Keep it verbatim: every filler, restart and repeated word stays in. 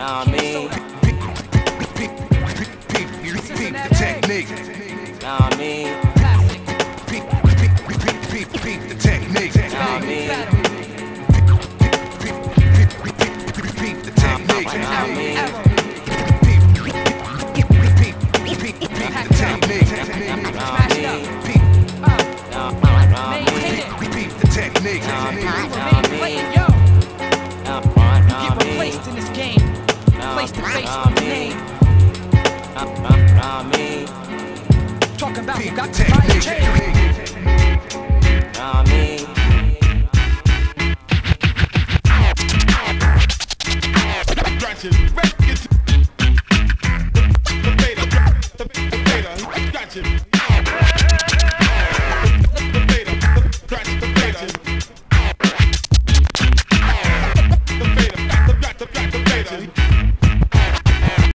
Nah, me. Peep the technique. Nah, me. Peep the technique. Nah, me. Peep the technique. Nah, me. Peep the technique. Nah, me. Peep Nah, peep the technique. nah, me. Yo, Nah, get me. replaced in this game. Nah, Place to face nah, with the me. name. Nah, me. Talking about you Peep got the to fight change. technique. Nah, me.